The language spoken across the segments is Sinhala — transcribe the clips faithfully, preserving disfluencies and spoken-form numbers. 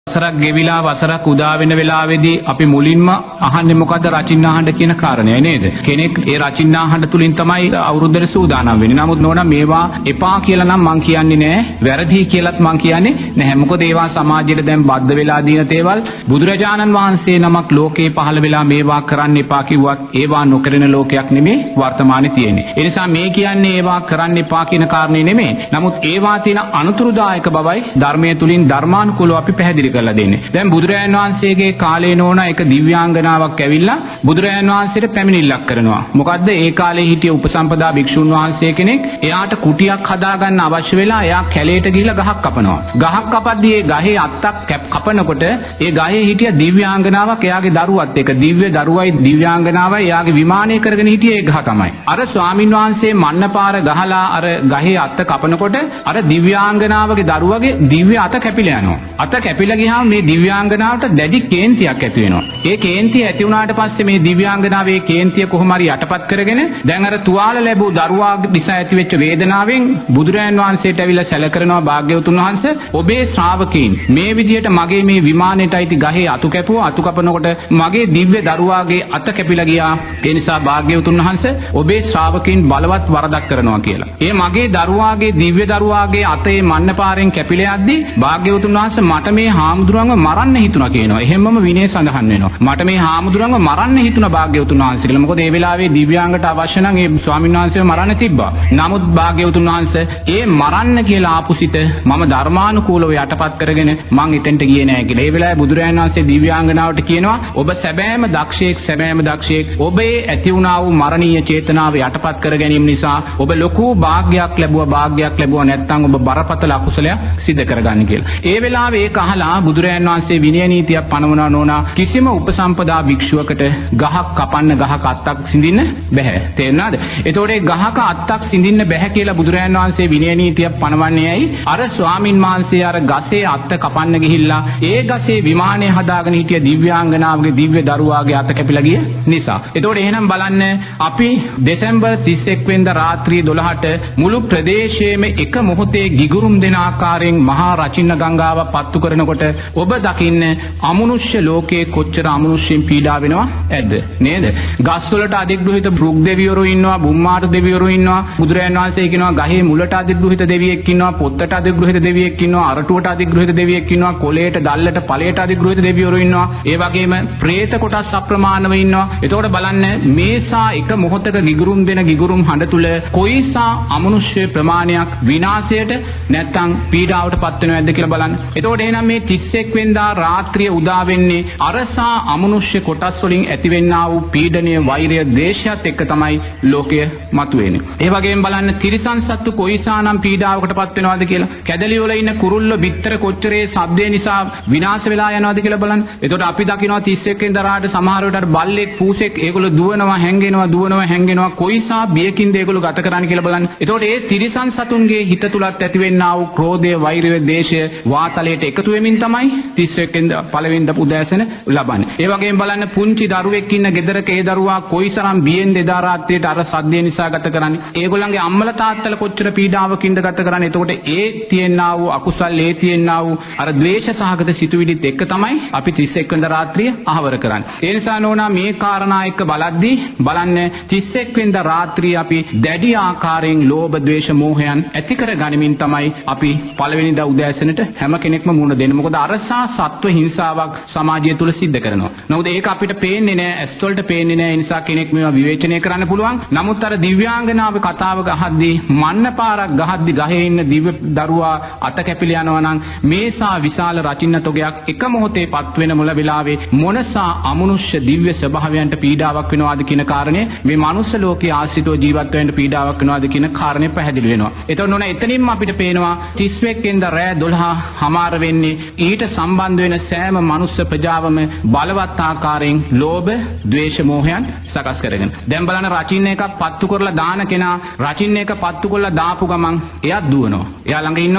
වසරක් ගෙවිලා වසරක් උදා වෙන වෙලාවේදී අපි මුලින්ම අහන්නේ මොකද්ද? රචින්නාහඬ කියන කාරණය නේද? කෙනෙක් ඒ රචින්නාහඬ තුලින් තමයි අවුරුද්දට සූදානම් වෙන්නේ. නමුත් නෝනා මේවා එපා කියලා නම් මං කියන්නේ නෑ. වැරදි කියලාත් මං කියන්නේ නැහැ. මොකද ඒවා සමාජයට දැන් බද්ධ වෙලා දින තේවල්. බුදුරජාණන් වහන්සේ නමක් ලෝකේ පහළ වෙලා මේවා කරන්න එපා කිව්වත් ඒවා නොකරන ලෝකයක් නෙමේ වර්තමානයේ තියෙන්නේ. ඒ නිසා මේ කියන්නේ ඒවා කරන්න එපා කියන කාරණේ නෙමේ. නමුත් ඒවා තියෙන අනුතුරුදායක බවයි ධර්මයේ තුලින් ධර්මානුකූලව අපි පැහැදිලි කරලා දෙන්නේ. දැන් බුදුරජාණන් වහන්සේගේ කාලේ නෝනා එක දිව්‍යාංගනාවක් ඇවිල්ලා බුදුරජාණන් වහන්සේට පැමිණිල්ලක් කරනවා. මොකද්ද? ඒ කාලේ හිටිය උපසම්පදා භික්ෂුන් වහන්සේ කෙනෙක් එයාට කුටියක් හදාගන්න අවශ්‍ය වෙලා එයා කැලේට ගිහිල්ලා ගහක් කපනවා. ගහක් කපද්දී ඒ ගහේ අත්තක් කපනකොට ඒ ගහේ හිටිය දිව්‍යාංගනාවක් එයාගේ දරුවත් එක්ක දිව්‍ය දරුවයි දිව්‍යාංගනාවයි එයාගේ විමානය කරගෙන හිටියේ ඒ ගහ තමයි. අර ස්වාමින් වහන්සේ මන්නපාර ගහලා අර ගහේ අත්ත කපනකොට අර දිව්‍යාංගනාවගේ දරුවගේ දිව්‍ය අත කැපිලා යනවා. අත කැපිලා ගියාම මේ දිව්‍යාංගනාවට දැඩි කේන්තියක් ඇති වෙනවා. ඒ කේන්තිය ඇති වුණාට පස්සේ මේ දිව්‍යාංගනාවේ කේන්තිය කොහොම හරි යටපත් කරගෙන දැන් අර තුවාල ලැබූ දරුවා නිසා ඇති වෙච්ච වේදනාවෙන් බුදුරජාන් වහන්සේට ඇවිල්ලා සැලකරනවා භාග්‍යවතුන් වහන්සේ ඔබේ ශ්‍රාවකීන් මේ විදියට මගේ මේ විමානයට අයිති ගහේ අතු කැපුවා. අතු කපනකොට මගේ දිව්‍ය දරුවාගේ අත කැපිලා ගියා. ඒ නිසා භාග්‍යවතුන් වහන්සේ ඔබේ ශ්‍රාවකීන් බලවත් වරදක් කරනවා කියලා. ඒ මගේ දරුවාගේ දිව්‍ය දරුවාගේ අතේ මන්නපාරෙන් කැපිලා යද්දී භාග්‍යවතුන් වහන්සේ මට මේ හාමුදුරුවන්ව මරන්න හිතුණා කියනවා. එහෙමම විනය සඳහන් වෙනවා. මට මේ හාමුදුරුවන්ව මරන්න හිතුණා භාග්‍යවතුන් වහන්සේ කියලා. මොකද ඒ වෙලාවේ දිව්‍යාංගට අවශ්‍ය නම් ඒ ස්වාමීන් වහන්සේව මරන්න තිබ්බා. නමුත් භාග්‍යවතුන් වහන්සේ ඒ මරන්න කියලා ආපු සිත මම ධර්මානුකූලව යටපත් කරගෙන මං එතෙන්ට ගියේ නෑ කියලා. ඒ වෙලාවේ බුදුරජාණන් වහන්සේ දිව්‍යාංගනාවට කියනවා ඔබ සැබෑම දක්ෂයෙක් සැබෑම දක්ෂයෙක්. ඔබේ ඇති වුණා වූ මරණීය චේතනාව යටපත් කර ගැනීම නිසා ඔබ ලොකු භාග්යක් ලැබුවා භාග්යක් ලැබුවා නැත්නම් ඔබ බරපතල අකුසලයක් සිදු කරගන්න කියලා. ඒ වෙලාවේ ඒක අහලා බුදුරජාණන් වහන්සේ විනය නීතියක් පනවනවා නෝනා කිසිම උපසම්පදා භික්ෂුවකට ගහක් කපන්න ගහක අත්තක් සිඳින්න බෑ. තේරුණාද? එතකොට ඒ ගහක අත්තක් සිඳින්න බෑ කියලා බුදුරජාණන් වහන්සේ විනය නීතියක් පනවන්නේ ඇයි? අර ස්වාමින් වහන්සේ අර ගසේ අත්ත කපන්න ගිහිල්ලා ඒ ගසේ විමානය හදාගෙන හිටිය දිව්‍යාංගනාවගේ දිව්‍ය දරුවාගේ අත කැපිලා ගිය නිසා. එතකොට එහෙනම් බලන්න අපි දෙසැම්බර් තිස් එක් වෙනිදා රාත්‍රී දොළහට මුළු ප්‍රදේශයේම එක මොහොතේ ගිගුරුම් දෙන ආකාරයෙන් මහා රචින්න ගංගාව පත්තු කරනකොට ඔබ දකින්න අමනුෂ්‍ය ලෝකයේ කොච්චර අමනුෂ්‍යයන් පීඩා වෙනවා ඇද්ද නේද? ගස්වලට අධිග්‍රහිත බ්‍රුක් දෙවිවරු ඉන්නවා, බුම්මාට දෙවිවරු ඉන්නවා. බුදුරජාණන් වහන්සේ කියනවා ගහේ මුලට අධිග්‍රහිත දෙවියෙක් ඉන්නවා, පොත්තට අධිග්‍රහිත දෙවියෙක් ඉන්නවා, අරටුවට අධිග්‍රහිත දෙවියෙක් ඉන්නවා, කොළේට දැල්ලට ඵලයට අධිග්‍රහිත දෙවිවරු ඉන්නවා. ඒ වගේම പ്രേත කොටස් අප්‍රමාණව ඉන්නවා. එතකොට බලන්න මේසා එක මොහොතක ගිගුරුම් දෙන ගිගුරුම් හඬ තුල කොයිසා අමනුෂ්‍ය ප්‍රමාණයක් විනාශයට නැත්තම් පීඩාවට පත් වෙනවද කියලා බලන්න. එතකොට එහෙනම් මේ තිස් එක් වෙනිදා රාත්‍රිය උදා වෙන්නේ අරසා අමනුෂ්‍ය කොටස් වලින් ඇතිවෙනා වූ පීඩනය, වෛරය, ද්වේෂයත් එක්ක තමයි ලෝකය මතුවෙන්නේ. ඒ වගේම බලන්න තිරිසන් සත්තු කොයිසානම් පීඩාවකට පත් වෙනවද කියලා. කැදලි වල ඉන්න කුරුල්ල බිත්තර කොච්චරේ ශබ්දේ නිසා විනාශ වෙලා යනවද කියලා බලන්න. එතකොට අපි දකිනවා තිස් එක් වෙනිදා රාට සමහර වෙලාවට බල්ලෙක්, පූසෙක් ඒගොල්ලෝ දුවනවා, හැංගෙනවා, දුවනවා, හැංගෙනවා. කොයිසා බියකින්ද ඒගොල්ලෝ ගත කරන්නේ කියලා බලන්න. එතකොට ඒ තිරිසන් සතුන්ගේ හිත තුලත් ඇතිවෙනා වූ ක්‍රෝධය, වෛරය, ද්වේෂය වාතලයට එකතු වෙමින් තමයි තිස් එක් වෙනිදා පළවෙනිදා උදෑසන ලබන්නේ. ඒ වගේම බලන්න පුංචි දරුවෙක් ඉන්න ගෙදරක ඒ දරුවා කොයිතරම් බියෙන් එදා රාත්‍රියට අර සද්දේ නිසා ගත කරන්නේ. ඒගොල්ලන්ගේ අම්මලා තාත්තලා කොච්චර පීඩාවකින්ද ගත කරන්නේ. එතකොට ඒ තියෙනා වූ අකුසල්, ඒ තියෙනා වූ අර ද්වේෂ සහගත සිතුවිලිත් එක්ක තමයි අපි තිස් එක් වෙනිදා රාත්‍රිය අහවර කරන්නේ. ඒ නිසා නෝනා මේ කාරණා එක්ක බලද්දී බලන්න තිස් එක් වෙනිදා රාත්‍රිය අපි දැඩි ආකාරයෙන් ලෝභ, ද්වේෂ, මෝහයන් ඇති කර ගනිමින් තමයි අපි පළවෙනිදා උදෑසනට හැම කෙනෙක්ම මුණ දෙන්නේ. මොකද අරසා සත්ව හිංසාවක් සමාජය තුල සිද්ධ කරනවා. නමුත් ඒක අපිට පේන්නේ නැහැ, ඇස් වලට පේන්නේ නැහැ. ඒ නිසා කෙනෙක් මේවා විවේචනය කරන්න පුළුවන්. නමුත් අර දිව්‍යාංගනාවේ කතාව ගහද්දී මන්න පාරක් ගහද්දී ගහේ ඉන්න දිව්‍ය දරුවා අත කැපිලා යනවා නම් මේසා විශාල රචින්න තොගයක් එක මොහොතේ පත් වෙන මුල වෙලාවේ මොනසා අමනුෂ්‍ය දිව්‍ය ස්වභාවයන්ට පීඩාවක් වෙනවාද කියන කාරණේ මේ මනුස්ස ලෝකයේ ආශ්‍රිතව ජීවත් වෙන්න පීඩාවක් වෙනවාද කියන කාරණේ පැහැදිලි වෙනවා. එතකොට නෝන එතනින්ම අපිට පේනවා තිස් එක් වෙනිදා රෑ දොළහ හමාර වෙන්නේ ඊට සම්බන්ධ වෙන සෑම මනුස්ස ප්‍රජාවම බලවත් ආකාරයෙන් ලෝභ, ද්වේෂ, මෝහයන් සකස් කරගෙන. දැන් බලන්න රචින්න එකක් පත්තු කරලා දාන කෙනා රචින්න එක පත්තු කරලා දාපු ගමන් එයා දුවනවා. එයා ළඟ ඉන්නවද?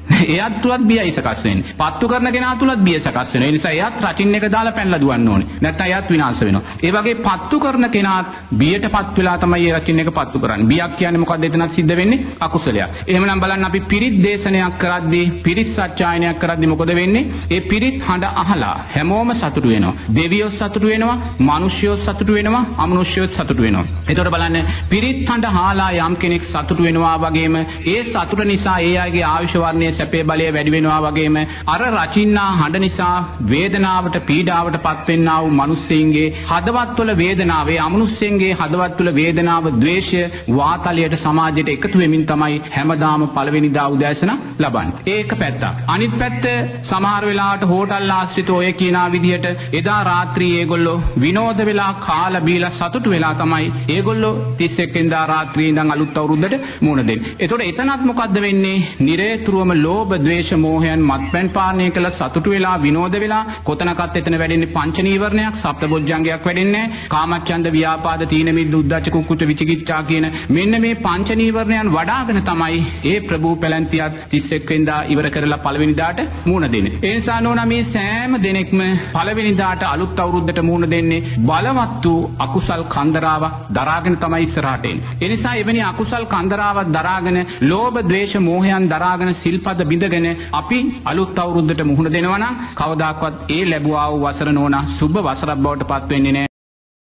එයාත් තුලත් බියයි සකස් වෙන්නේ. පත්තු කරන කෙනා තුලත් බිය සකස් වෙනවා. ඒ නිසා එයාත් රචින්න එක දාලා පැනලා දුවන්න ඕනේ. නැත්නම් එයාත් විනාශ වෙනවා. ඒ වගේ පත්තු කරන කෙනාත් බියටපත් වෙලා තමයි ඒ රචින්න එක පත්තු කරන්නේ. බියක් කියන්නේ මොකක්ද? එතනත් සිද්ධ වෙන්නේ අකුසලයක්. එහෙමනම් බලන්න අපි පිරිත් දේශනයක් කරද්දී, පිරිත් සත්‍යයනයක් කරද්දී මොකද වෙන්නේ? ඒ පිරිත් හඬ අහලා හැමෝම සතුටු වෙනවා. දෙවියෝ සතුටු වෙනවා, මිනිස්සුයෝ සතුටු වෙනවා, අමනුෂ්‍යයෝ සතුටු වෙනවා. එතකොට බලන්න පිරිත් හඬ අහලා යම් කෙනෙක් සතුටු වෙනවා වගේම ඒ සතුට නිසා ඒ අයගේ ආයුෂ වර්ණයේ සැපේ බලය වැඩි වෙනවා වගේම අර රචින්නා හඬ නිසා වේදනාවට පීඩාවට පත් වෙන්නා වූ මිනිස්සෙන්ගේ හදවත්වල වේදනාව, ඒ අමනුෂ්‍යයන්ගේ හදවත්වල වේදනාව, ද්වේෂය වාතලයට සමාජයට එකතු වෙමින් තමයි හැමදාම පළවෙනි දා උදෑසන ලබන්නේ. ඒක පැත්තක්. අනිත් පැත්ත සමහර වෙලාවට හෝටල් ආශ්‍රිත ඔය කියනා විදිහට එදා රාත්‍රියේ ඒගොල්ලෝ විනෝද වෙලා කාලා බීලා සතුටු වෙලා තමයි ඒගොල්ලෝ තිස් එක් වෙනිදා රාත්‍රියේ ඉඳන් අලුත් අවුරුද්දට මුණ දෙන්නේ. එතකොට එතනත් මොකද්ද වෙන්නේ? නිරේතුරුවම ලෝභ, ද්වේෂ, මෝහයන් මත්පැන් පානය කළ සතුටු වෙලා විනෝද වෙලා කොතනකත් එතන වැඩෙන්නේ පංච නීවරණයක්, සප්තබොජ්ජංගයක් වැඩෙන්නේ නැහැ. කාමච්ඡන්ද, ව්‍යාපාද, තීන මිද්ද, උද්ධච්ච, කුක්කුච්ච, විචිකිච්ඡා කියන මෙන්න මේ පංච නීවරණයන් වඩාගෙන තමයි ඒ ප්‍රභූ පැලැන්තියත් තිස් එක් වෙනිදා ඉවර කරලා පළවෙනි දාට මුණ දෙන්නේ. ඒ නිසා නෝනා මේ සෑම දෙනෙක්ම පළවෙනි දාට අලුත් අවුරුද්දට මුණ දෙන්නේ බලවත් වූ අකුසල් කන්දරාවක් දරාගෙන තමයි ඉස්සරහට එන්නේ. ඒ නිසා එවැනි අකුසල් කන්දරාවක් දරාගෙන ලෝභ, ද්වේෂ, මෝහයන් දරාගෙන සිල්පද බිඳගෙන අපි අලුත් අවුරුද්දට මුහුණ දෙනවා නම් කවදාකවත් ඒ ලැබුවා වූ වසර නෝනා සුබ වසරක් බවට පත් වෙන්නේ නැහැ.